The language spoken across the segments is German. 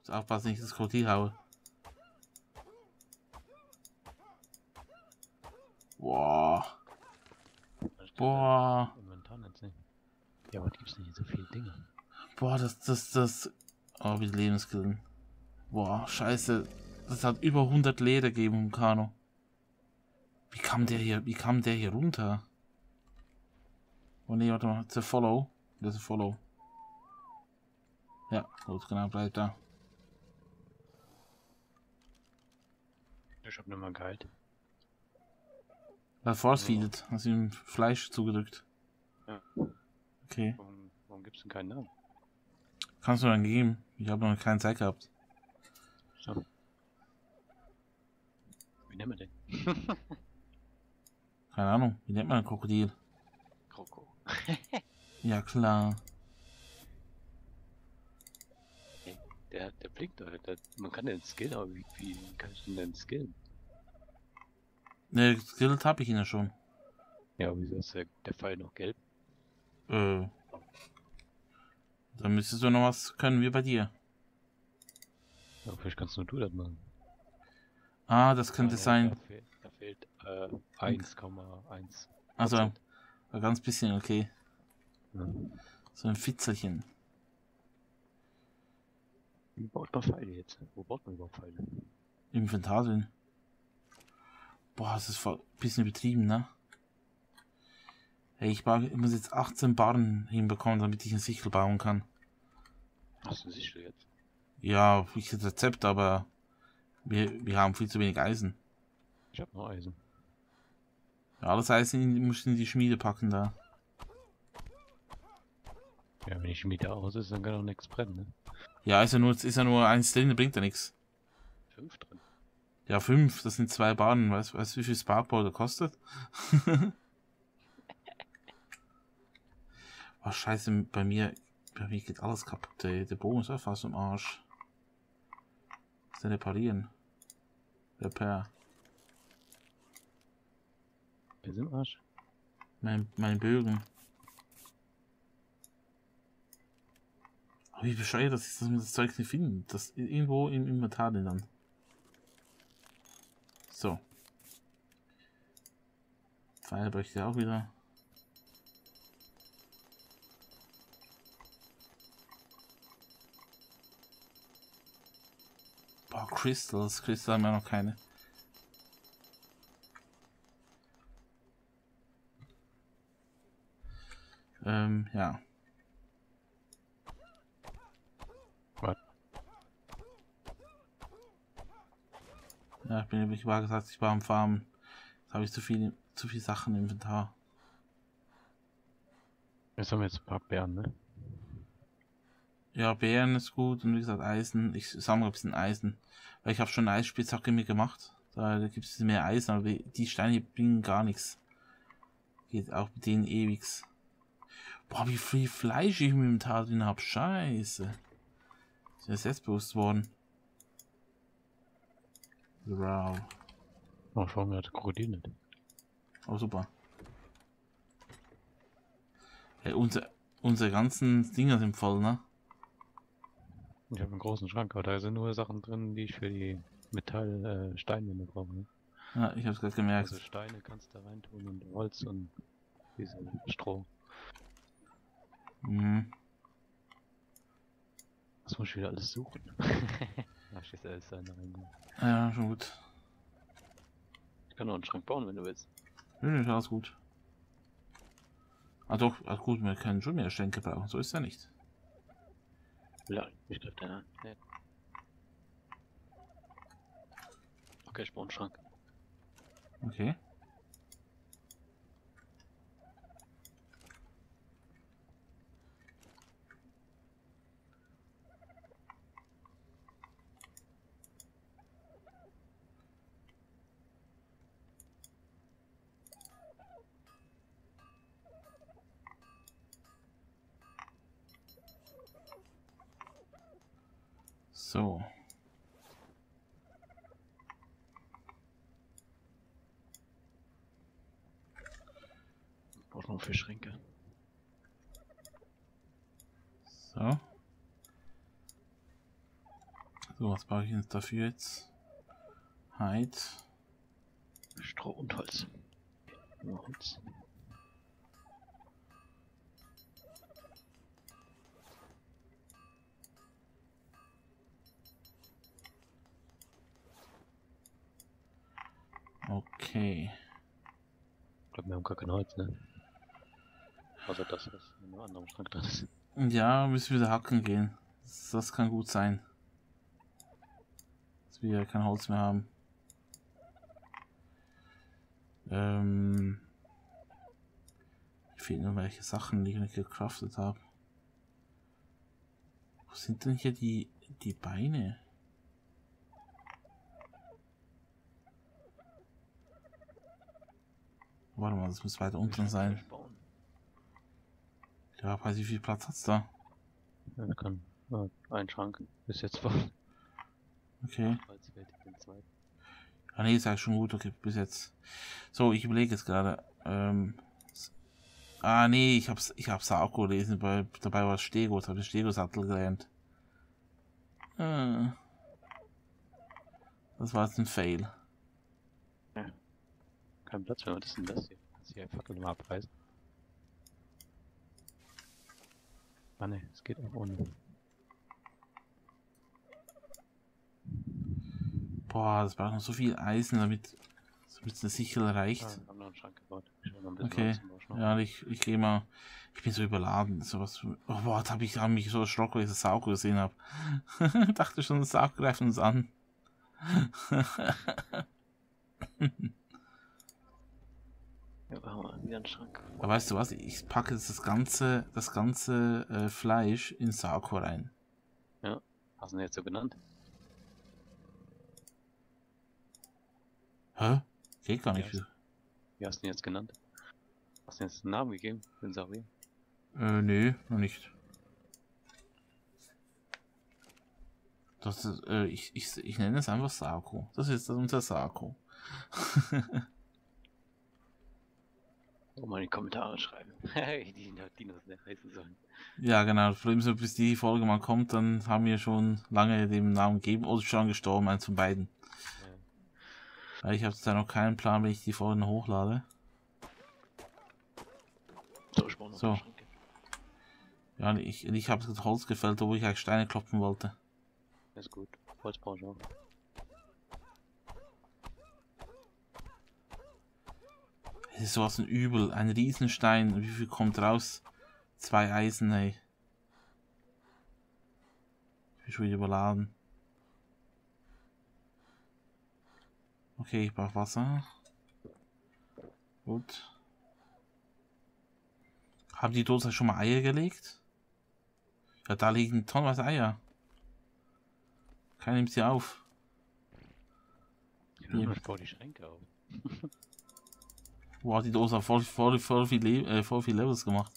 Aufpassen, nicht das Krokodil haue. Boah. Boah. Ja, was gibt's denn hier so viele Dinge? Boah, das. Oh, wie Lebenskillen. Boah, scheiße. Das hat über 100 Leder gegeben im Kano. Wie kam der hier runter? Oh ne, warte mal. The Follow. Das ist Follow. Ja, gut, genau, bleibt da. Ich hab nicht mal geheilt. Er force feedet. Hast ihm Fleisch zugedrückt. Ja. Okay. Warum gibt's denn keinen Namen? Kannst du dann geben? Ich habe noch keine Zeit gehabt. So. Wie nennen wir den? Keine Ahnung. Wie nennt man ein Krokodil? Kroko. Ja, klar. Hey, der blinkt doch. Man kann den skillen, aber wie kann ich den denn skillen? Ne, geskillt habe ich ihn ja schon. Ja, wieso ist der Pfeil noch gelb? Dann müsstest du noch was können wie bei dir. Ja, vielleicht kannst nur du das machen. Ah, das könnte sein. Da fehlt 1,1. Also, ein ganz bisschen, okay. Ja. So ein Fitzelchen. Wie baut man Pfeile jetzt? Wo baut man überhaupt Pfeile? Inventar drin. Boah, das ist voll ein bisschen übertrieben, ne? Hey, ich muss jetzt 18 Barren hinbekommen, damit ich ein Sichel bauen kann. Hast du sicher jetzt? Ja, ich das Rezept, aber wir haben viel zu wenig Eisen. Ich hab noch Eisen. Ja, alles Eisen muss in die Schmiede packen da. Ja, wenn die Schmiede aus ist, dann kann auch nichts brennen, ne? Ja, ist ja nur eins drin, bringt ja nichts. 5 drin. Ja, 5, das sind 2 Bahnen. Weißt du, wie viel Sparkbau da kostet? Oh, scheiße, bei mir geht alles kaputt, ey. Der Bogen ist auch fast im Arsch. Was denn reparieren? Repair. Wer ist im Arsch? Mein Bögen. Aber wie bescheuert das ist, dass wir das Zeug nicht finden. Das irgendwo im Inventar dann. So. Pfeil bräuchte ich auch wieder. Boah, Crystals haben wir noch keine. Ja. Was? Ja, ich war gesagt, ich war am Farmen. Jetzt habe ich zu viel Sachen im Inventar. Jetzt haben wir jetzt ein paar Bären, ne? Ja, Beeren ist gut und wie gesagt Eisen. Ich sammle ein bisschen Eisen. Weil ich habe schon eine Eisspitzhacke mir gemacht. Da gibt es mehr Eisen, aber die Steine bringen gar nichts. Geht auch mit denen ewig. Boah, wie viel Fleisch ich im Inventar drin habe. Scheiße. Ist mir jetzt bewusst worden. Wow. Oh, vor allem hat Krokodil nicht. Oh, super. Hey, unsere ganzen Dinger sind voll, ne? Ich habe einen großen Schrank, aber da sind nur Sachen drin, die ich für die Metall-Steinwände brauche. Ne? Ja, ich hab's gerade gemerkt. Also Steine kannst du da reintun und Holz und diese Stroh. Mhm. Das muss ich wieder alles suchen. Ach, schießt alles da rein. Ja, schon gut. Ich kann noch einen Schrank bauen, wenn du willst. Nö, ist alles gut. Ah doch, also gut, wir können schon mehr Schränke brauchen, so ist ja nicht. Ja, ich greif den an. Nee. Okay, ich baue einen Schrank. Okay. So. Ich brauche noch 4 Schränke. So. So, was brauche ich jetzt dafür jetzt? Hide. Stroh und Holz. Nur Holz. Okay. Ich glaube, wir haben gar kein Holz, ne? Außer das, was in einem anderen Schrank drin ist. Ja, müssen wir wieder hacken gehen. Das kann gut sein. Dass wir kein Holz mehr haben. Mir fehlen nur welche Sachen, die ich nicht gecraftet habe. Wo sind denn hier die Beine? Warte mal, das muss weiter unten sein. Ja, weiß ich, wie viel Platz hat's da? Ja, wir können. Ja, ein Schrank ist jetzt voll. Okay. Falls wir den zweiten. Ah ne, ist eigentlich schon gut, okay, bis jetzt. So, ich überlege jetzt gerade. Ah nee, ich hab's auch gelesen, dabei war es Stego, jetzt habe ich Stego-Sattel gelernt. Das war jetzt ein Fail. Ja. Kein Platz mehr, was ist denn das hier? Kannst du hier einfach mal abreißen? Ah ne, es geht auch ohne. Boah, das braucht noch so viel Eisen, damit es eine Sichel reicht. Ah, wir haben noch einen Schrank gebaut. Ich noch ein bisschen Okay, Holz im Bausch noch. ja, ich gehe mal. Ich bin so überladen. Sowas. Oh, boah, da hab mich so erschrocken, als ich das Sauger gesehen habe. Dachte schon, das Sauger greift uns an. Ja, wir haben wieder einen Schrank. Aber weißt du was? Ich packe jetzt das ganze Fleisch in Sauger rein. Ja, hast du ihn jetzt so genannt? Hä? Geht gar nicht. Ja. Wie hast du ihn jetzt genannt? Hast du jetzt einen Namen gegeben? Den Saurier? Nö, noch nicht. Das ist, ich nenne es einfach Sako. Das ist unser Sako. Oh, mal in die Kommentare schreiben. Hey, die Dinos heißen sollen. Ja, genau. Das Problem ist, bis die Folge mal kommt, dann haben wir schon lange dem Namen gegeben oder schon gestorben, eins von beiden. Ja. Weil ich habe da noch keinen Plan, wenn ich die Folgen hochlade. So, ich brauche noch So. einen Schrank. Ja, ich habe das Holz gefällt, wo ich eigentlich Steine klopfen wollte. Ist gut. Holz brauche ich auch. Es ist sowas ein Übel. Ein Riesenstein. Wie viel kommt raus? 2 Eisen, ey. Ich bin schon wieder überladen. Okay, ich brauche Wasser. Gut. Haben die Dose schon mal Eier gelegt? Ja, da liegen tonnenweise Eier. Keiner nimmt sie auf. Ja, ich baue die Schränke auf. Wow, die Dose hat voll viel Levels gemacht.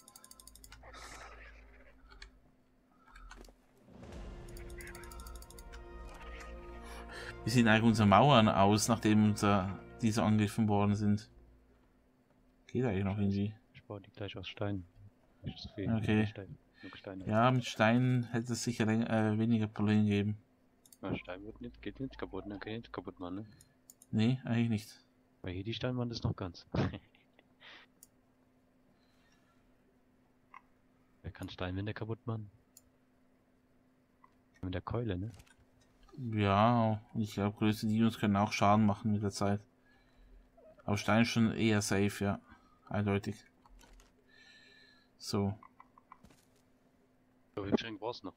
Wie sehen eigentlich unsere Mauern aus, nachdem diese angegriffen worden sind? Geht eigentlich noch irgendwie. Ich baue die gleich aus Stein. Nicht so viel. Okay. Steine. Ja, mit Steinen hätte es sicher weniger Probleme geben. Ja, Stein geht nicht kaputt, ne? Kann ich nicht kaputt machen, ne? Nee, eigentlich nicht. Weil hier die Steinwand ist noch ganz. Wer kann Steinwände kaputt machen? Mit der Keule, ne? Ja, und ich glaube, größere Dinos können auch Schaden machen mit der Zeit. Aber Stein ist schon eher safe, ja. Eindeutig. So. So, wie viel Schränke brauchst du noch?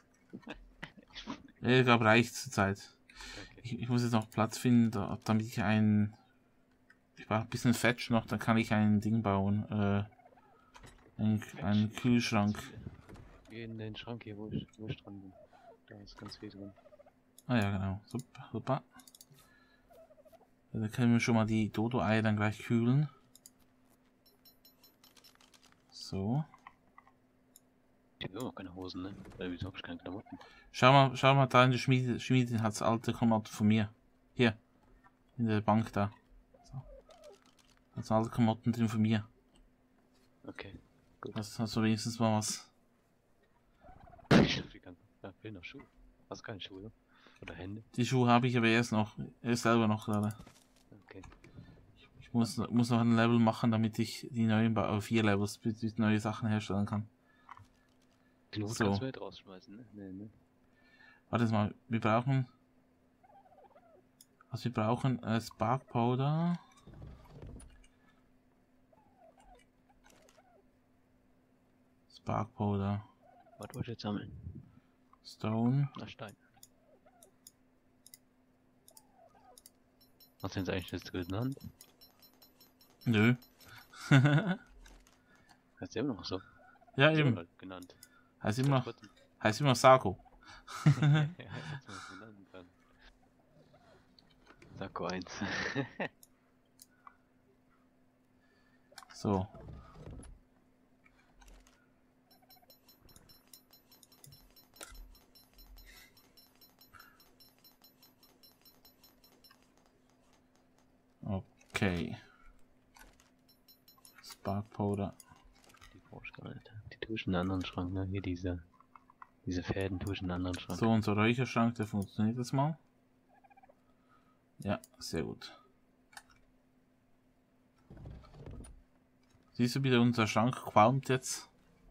Ich glaube, reicht zur Zeit. Okay. Ich muss jetzt noch Platz finden, damit ich ich brauche ein bisschen Fetch noch, dann kann ich ein Ding bauen. Einen Kühlschrank. Geh in den Schrank hier, wo ich dran bin. Da ist ganz viel drin. Ah ja, genau. Super, super. Da können wir schon mal die Dodo-Eier dann gleich kühlen. So. Ich habe immer keine Hosen, ne? Wieso habe ich keine Klamotten? Schau mal da in der Schmiede hat das alte Klamotten von mir. Hier. In der Bank da. So. Da sind alte Klamotten drin von mir. Okay, gut. Das hast du wenigstens mal was. Da fehlen noch Schuhe. Hast du keine Schuhe? Oder Hände? Die Schuhe habe ich aber erst selber noch gerade. Okay. Ich muss noch ein Level machen, damit ich die neuen 4 Levels mit neue Sachen herstellen kann. Den Hut So. kannst du nicht rausschmeißen, ne? Nee. Warte mal, wir brauchen Spark Powder. Spark Powder. Was wollt ihr jetzt sammeln? Stone. Na, Stein. Hast du jetzt eigentlich das genannt? Nö. Heißt ja immer noch so. Ja, So eben. halt genannt. Heißt immer Trotzdem. noch Sako. Ja, hätte man es nennen können. Sakko 1. So. Okay. Spark Powder. Die brauche ich gar nicht. Die tue ich in einen anderen Schrank, ne? Hier diese Fäden tue ich in einen anderen Schrank. So, unser Räucherschrank, der funktioniert jetzt mal. Ja, sehr gut. Siehst du, wie unser Schrank qualmt jetzt?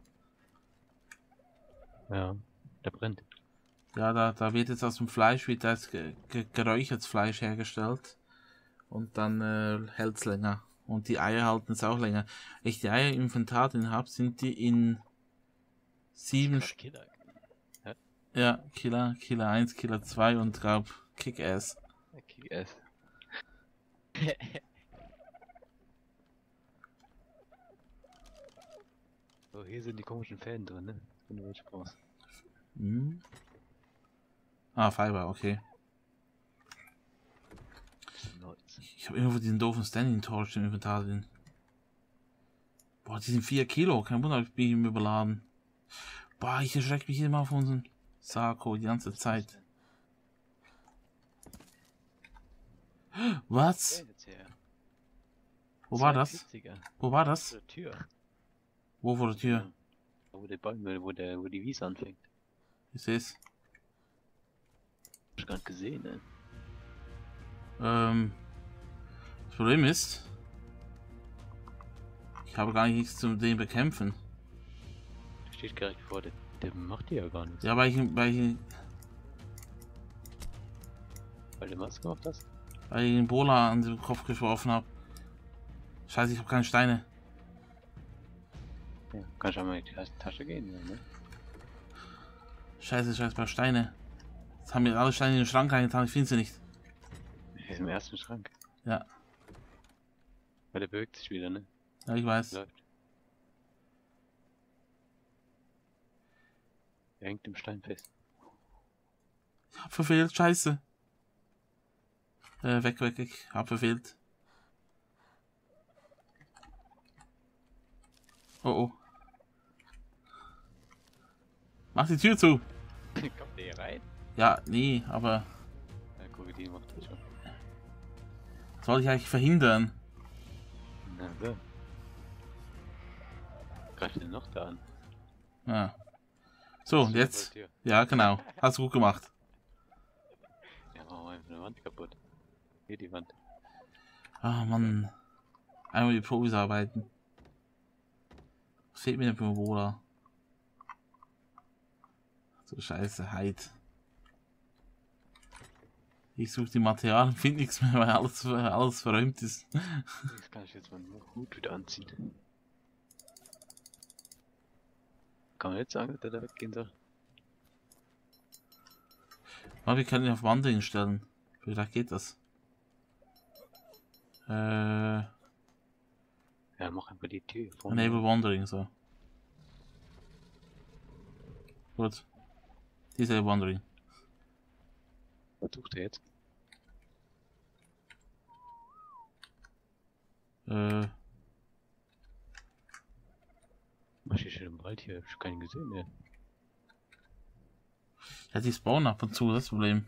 Ja, der brennt. Ja, da wird jetzt aus dem Fleisch wird als geräuchertes Fleisch hergestellt. Und dann hält es länger. Und die Eier halten es auch länger. Wenn ich die Eier im Inventar drin habe, sind die in 7 Killer. Ja, Killer 1, Killer 2 und glaub Kick-Ass. Kick-Ass. So, hier sind die komischen Fäden drin, ne? Wenn du welche brauchst. Hm. Ah, Fiber, okay. Ich habe irgendwo diesen doofen Standing Torch im Inventar drin. Boah, die sind 4 Kilo. Kein Wunder, ich bin überladen. Boah, ich erschrecke mich immer auf unseren Sako die ganze Zeit. Was? Wo war das? Wo war das? Vor der Tür. Wo vor der Tür? Wo der Bäume, wo die Wiese anfängt. Ich seh's. Hab ich gar nicht gesehen, ne? Das Problem ist, ich habe gar nichts zum den bekämpfen. Der steht direkt vor dir. Der macht dir ja gar nichts. Ja, weil ich Weil du was gemacht hast? Weil ich den Bola an den Kopf geworfen habe. Scheiße, ich habe keine Steine. Ja, kannst du einmal in die Tasche gehen, ja, ne? Scheiße, paar Steine. Jetzt haben wir alle Steine in den Schrank reingetan, ich finde sie nicht. Der ist im ersten Schrank. Ja. Weil der bewegt sich wieder, ne? Ja, ich weiß. Läuft. Der hängt im Stein fest. Ich hab verfehlt, scheiße. Weg, hab verfehlt. Oh. Mach die Tür zu. Kommt der hier rein? Ja, nee, aber Ja, guck, die macht das schon. das wollte ich eigentlich verhindern. Na so. Greift den noch da an? Ja. So, und jetzt. Ja, genau. Hast du gut gemacht. Ja, machen wir einfach eine Wand kaputt. Hier die Wand. Ah, Mann. Einmal die Profis arbeiten. Was fehlt mir denn für ein Bola? So scheiße, Heid. Ich suche die Materialien, finde nichts mehr, weil alles verräumt ist. Jetzt kann ich jetzt meinen Hut wieder anziehen. Kann man jetzt sagen, dass der da weggehen soll? Aber wir können ihn auf Wandering stellen. Vielleicht geht das. Ja, mach einfach die Tür vorne. Enable Wandering, so. Gut. Disable Wandering. Was sucht er jetzt? Was ist denn im Wald hier? Ich hab keinen gesehen, ne? Ja, die spawnen ab und zu, das Problem.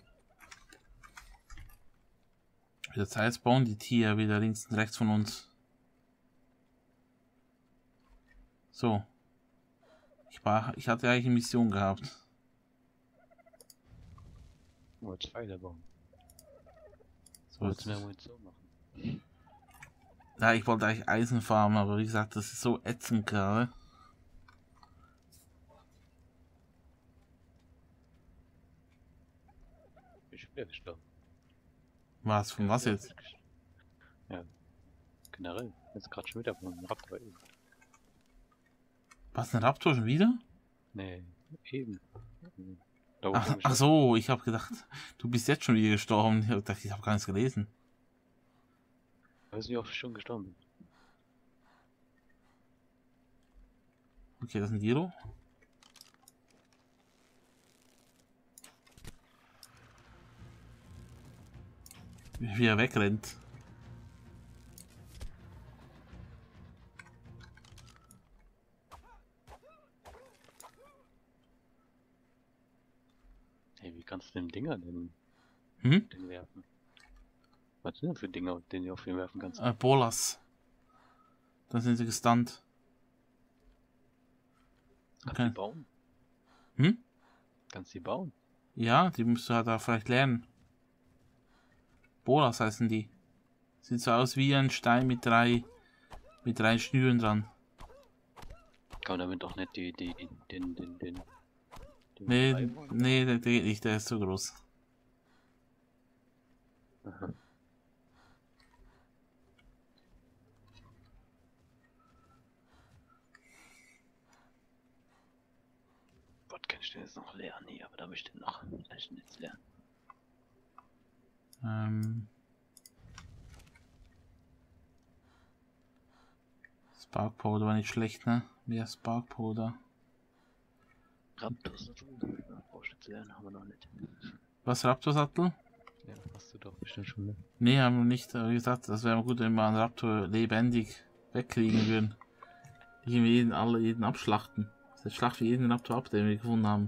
Mit der Zeit spawnen die Tiere wieder links und rechts von uns. So. Ich hatte eigentlich eine Mission gehabt. Wollte Pfeile bauen. So, Wolltest du mehr Munition machen? ja, ich wollte eigentlich Eisen farmen, aber wie gesagt, das ist so ätzend gerade. Ich bin ja gestorben. Was? Von was jetzt? Ja, generell. Jetzt gerade schon wieder von einem Raptor eben. Was, ein Raptor schon wieder? Nee, eben. Da wo Ach, ich ach so, ich habe gedacht, du bist jetzt schon wieder gestorben. Ich hab gedacht, ich habe gar nichts gelesen. weiß nicht, ob ich schon gestorben bin. Okay, das ist ein Giro. Wie er wegrennt. Hey, wie kannst du den Dinger denn Hm? werfen? Was sind denn für Dinger, den du auf ihn werfen kannst? Bolas. Dann sind sie gestunt. Kannst du die bauen? Hm? Kannst du die bauen? Ja, die musst du halt da vielleicht lernen. Bolas heißen die. Sieht so aus wie ein Stein mit drei Schnüren dran. Kann man damit auch nicht den Nee, Treiber? nee, der geht nicht, der ist zu groß. Aha. Gott, kann ich den jetzt noch lernen hier, aber da möchte ich noch vielleicht nichts lernen. Spark Powder war nicht schlecht, ne? Mehr Spark Powder. Raptor-Sattel? Brauchst du jetzt lernen, haben wir noch nicht. Was, Raptor-Sattel? Ja, hast du doch bestimmt schon, ne? Nee, haben wir nicht. Aber wie gesagt, das wäre gut, wenn wir einen Raptor lebendig wegkriegen würden. Nicht jeden abschlachten. Das schlachten wir jeden Raptor ab, den wir gefunden haben.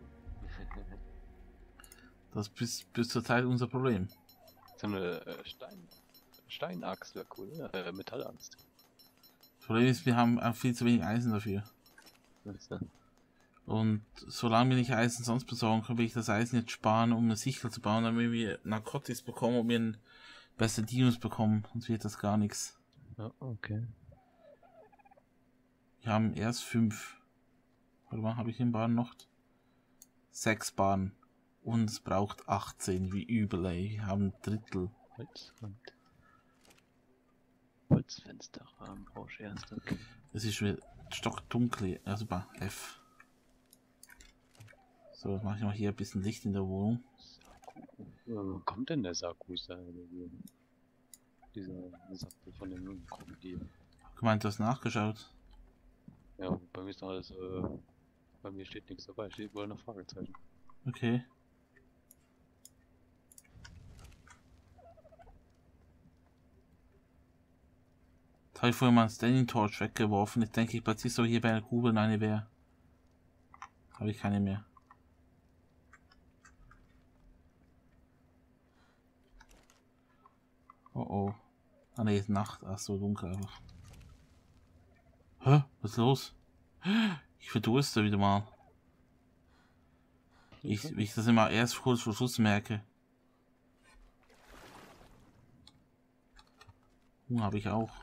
Das ist bis zur Zeit unser Problem. So eine Steinaxt wäre cool, ne? Metallaxt. Das Problem ist, wir haben auch viel zu wenig Eisen dafür. Weißt du? Und solange wir nicht Eisen sonst besorgen können, will ich das Eisen jetzt sparen, um eine Sichel zu bauen, damit wir Narkotics bekommen und wir bessere Dinos bekommen. Sonst wird das gar nichts. Ja, okay. Wir haben erst 5. Warte mal, habe ich in Bahn noch 6 Bahnen. Und es braucht 18, wie übel, ey. Wir haben ein Drittel. Holzwand. Holzfensterrahmen brauchst du erst, okay. Es ist schon stockdunkel. Also bei F. So, jetzt mache ich mal hier ein bisschen Licht in der Wohnung. Wo kommt denn der Sakusa? Dieser Sattel von dem Krokodil. Gemeint, du hast nachgeschaut. Ja, bei mir ist noch alles, bei mir steht nichts dabei, steht wohl noch Fragezeichen. Okay. Jetzt habe ich vorher mal ein Standing Torch weggeworfen. Jetzt denke ich plötzlich so, hier bei der Grube eine wäre. Habe ich keine mehr. Oh oh. Ah ne, ist Nacht. Ach so, dunkel einfach. Hä? Was ist los? Ich verdurste wieder mal. Ich das immer erst kurz vor Schluss merke. Hunger habe ich auch.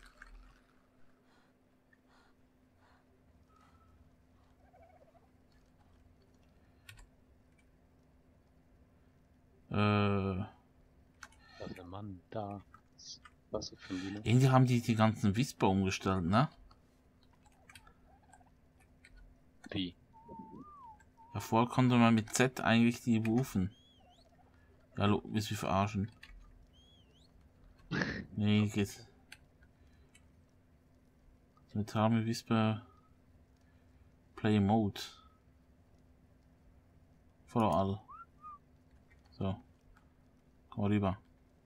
Was der Mann da? Was für ein Dino? Irgendwie haben die ganzen Whisper umgestellt, ne? Wie? Davor konnte man mit Z eigentlich die rufen. Ja, willst du mich verarschen? Nee, geht. Mit haben Whisper Play Mode. Follow all. So. Komm mal rüber.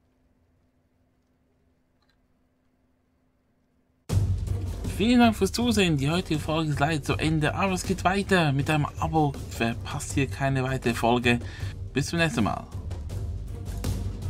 Vielen Dank fürs Zusehen. Die heutige Folge ist leider zu Ende, aber es geht weiter. Mit einem Abo verpasst ihr keine weitere Folge. Bis zum nächsten Mal.